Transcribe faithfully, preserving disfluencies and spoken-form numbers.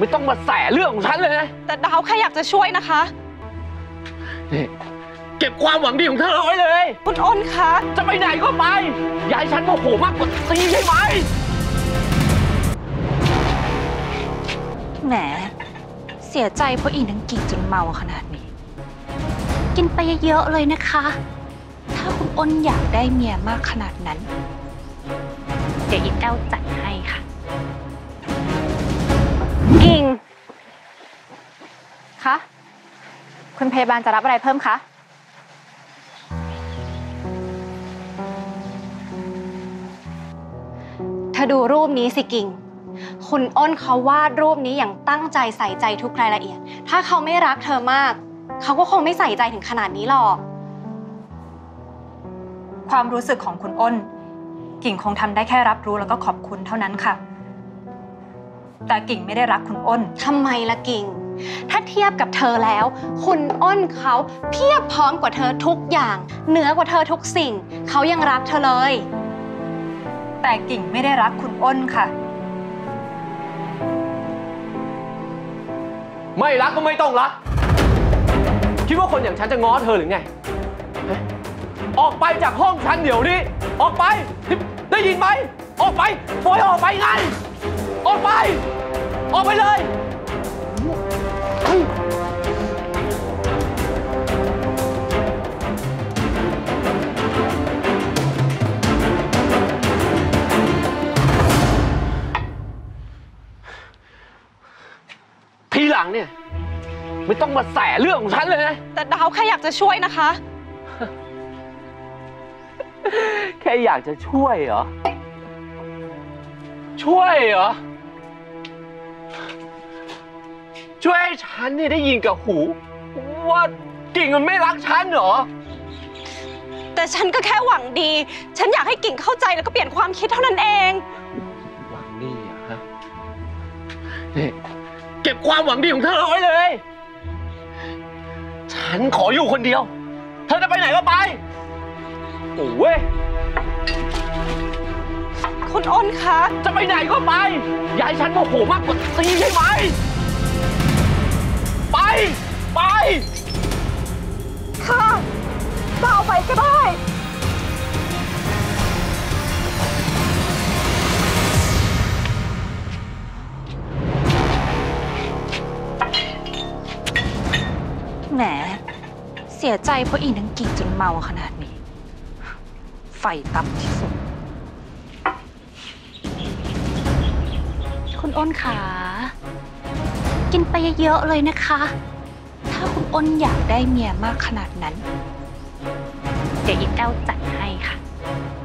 ไม่ต้องมาแสเรื่องของฉันเลยนะแต่ดาวแค่อยากจะช่วยนะคะนี่เก็บความหวังดีของเธอเอาไว้เลยคุณอ้นคะจะไปไหนก็ไปอย่าให้ฉันโมโหมากกว่าตีใช่ไหมแหมเสียใจเพราะอีนังกิ่งจนเมาขนาดนี้กินไปเยอะๆเลยนะคะถ้าคุณอ้นอยากได้เมียมากขนาดนั้นเดี๋ยวอีแต้วจัดให้ค่ะกิ่งคะคุณพยาบาลจะรับอะไรเพิ่มคะเธอดูรูปนี้สิกิ่งคุณอ้นเขาวาดรูปนี้อย่างตั้งใจใส่ใจทุกรายละเอียดถ้าเขาไม่รักเธอมากเขาก็คงไม่ใส่ใจถึงขนาดนี้หรอกความรู้สึกของคุณอ้นกิ่งคงทำได้แค่รับรู้แล้วก็ขอบคุณเท่านั้นค่ะแต่กิ่งไม่ได้รักคุณอ้นทำไมล่ะกิ่งถ้าเทียบกับเธอแล้วคุณอ้นเขาเพียบพร้อมกว่าเธอทุกอย่างเหนือกว่าเธอทุกสิ่งเขายังรักเธอเลยแต่กิ่งไม่ได้รักคุณอ้นค่ะไม่รักก็ไม่ต้องรักคิดว่าคนอย่างฉันจะง้อเธอหรือไงออกไปจากห้องฉันเดี๋ยวนี้ออกไปได้ยินไหมออกไปปล่อยออกไปไงออกไปออกไปเลยทีหลังเนี่ยไม่ต้องมาแสเรื่องของฉันเลยนะแต่ดาวแค่อยากจะช่วยนะคะแค่อยากจะช่วยเหรอช่วยเหรอช่วยให้ฉันเนี่ยได้ยินกับหูว่ากิ่งมันไม่รักฉันเหรอแต่ฉันก็แค่หวังดีฉันอยากให้กิ่งเข้าใจแล้วก็เปลี่ยนความคิดเท่านั้นเองหวังดีเหรอฮะนี่เก็บความหวังดีของเธอเอาไว้เลยฉันขออยู่คนเดียวเธอจะไปไหนก็ไปโอ้ยคุณอ้นคะจะไปไหนก็ไปอย่าให้ฉันโมโหมากกว่าตีใช่ไหมไปไปค่ะดาวไปก็ได้แหมเสียใจเพราะอีนังกิ่งจนเมาขนาดนี้ไฟต่ำที่สุดคุณอ้นขากินไปเยอะๆเลยนะคะถ้าคุณอ้นอยากได้เมียมากขนาดนั้นเดี๋ยวอีแต้วจัดให้ค่ะ